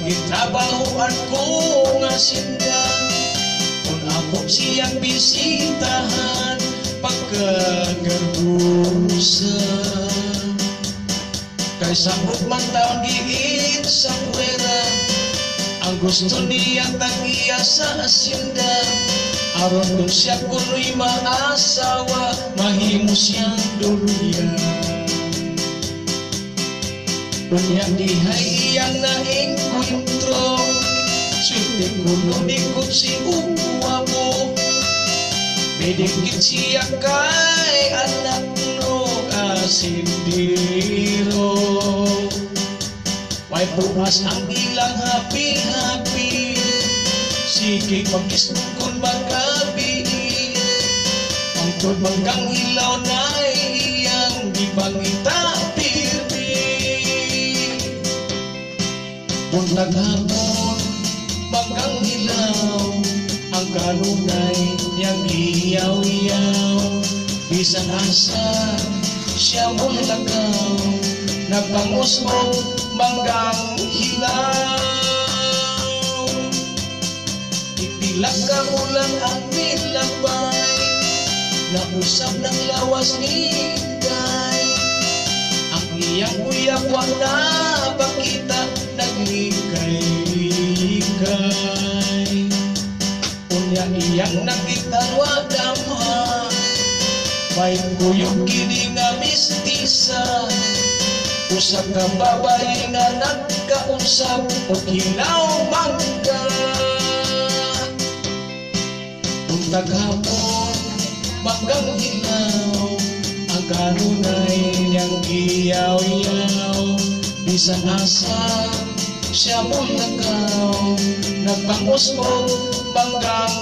gitrabahoan ko nga sinda kung ako siyang bisitahan pagkagardusa kay sabot man taon giit sa puwera ang gusto niya tagiya sa asinda aron kung siya kuno'y maasawa mahimo siyang duluyan unya dihay iyang naengkwentro swerte kuno nikot si uwa mo medikit siya kay anak no asindiro may pumas ang ilang happy-happy sige pag-isnukon magabi ang tudmanggang ilaw na iyang gipangita buntag hapon manggang ilaw ang kanunay niyang iyaw-iyaw bisan asa siya mong lagaw nagpangusmog manggang hilaw ipilag ka ulang ang nilabay nausap ng lawas ni Day ang iyang uyak wala bakita naglikay-likay unya iyang nakitarwa damha may kuyog kini nga mistisa usa ka babae nga nagkausap o hilaw mangga buntag hapon manggang hilaw ang kanunay niyang iyaw-iyaw bisan asa siya mong lagaw nagpangusmog manggang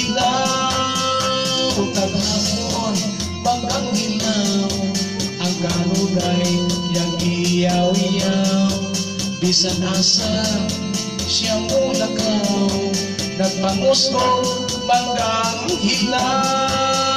hilaw buntag hapon manggang hilaw ang kanunay niyang iyaw-iyaw bisan asa siya mong lagaw nagpangusmog manggang hilaw